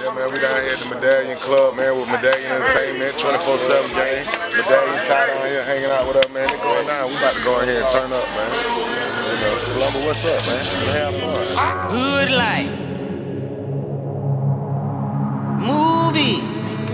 Yeah, man, we down here at the Medallion Club, man, with Medallion Entertainment, 24/7 game. Medallion Ty down here hanging out with us, man. It's going down. We about to go in here and turn up, man. You know, Columba, what's up, man? We have fun. Hood life. Movies.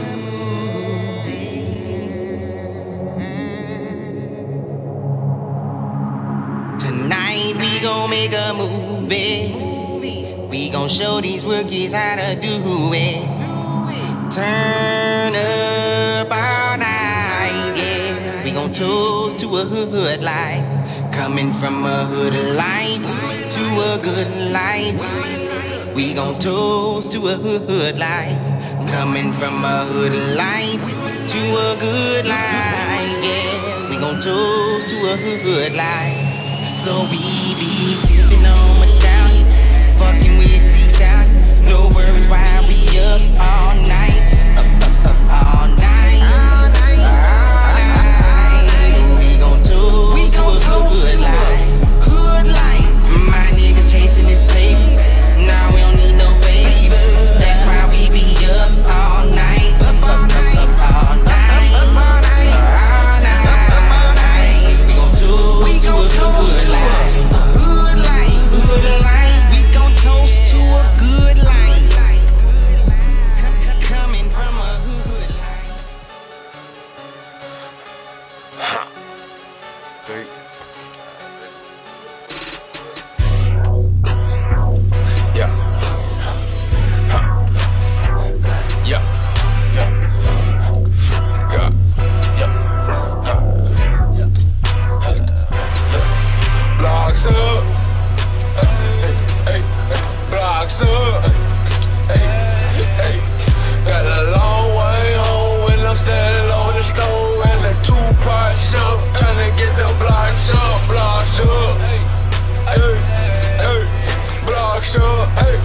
Tonight we gon' make a movie. We gon' show these rookies how to do it. Turn up all night, yeah. We gon' toast to a hood life. Coming from a hood life to a good life. We gon' toast to a hood life. Coming from a hood life to a good life, yeah. We gon' toast to a hood life. So we be sippin' on Medallion, fucking with these stallions. No worries why we up all night, up all night, all night. We gon' toast to a hood life, hood life. My niggas chasing this paper, now we don't need no favor. That's why we be up all night, up all night, all night, all night. We gon' toast to a hood life, hood life, hood life. We gon' toast to a good life, coming from a hood life. Yeah. Yeah. Yeah. Yeah. Yeah. Blocks up. Hey, blocks up. Hey. Got a long way home when I'm standing over the stove and the two-part show. Tryna get the blocks up, blocks up. Hey, blocks up. Hey.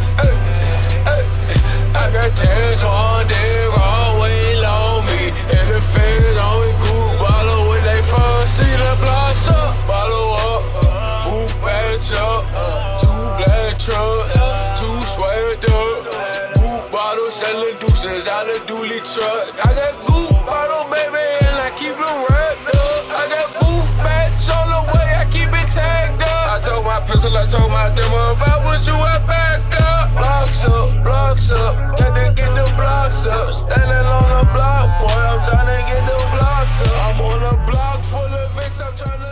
I got 10s on deck, always on me. And the fans always group bottle with they phone. See the blocks up, bottle up, move back up. Two black trucks, two sweat up. Goop bottle selling deuces out of dually truck. I got goop bottle, baby, and I keep them wrapped up. I got goof match on the way, I keep it tagged up. I told my pistol, I told my demo, if I was you, I back up. Blocks up, got to get the blocks up. Standing on the block, boy, I'm tryna get the blocks up. I'm on a block full of Vicks, I'm tryna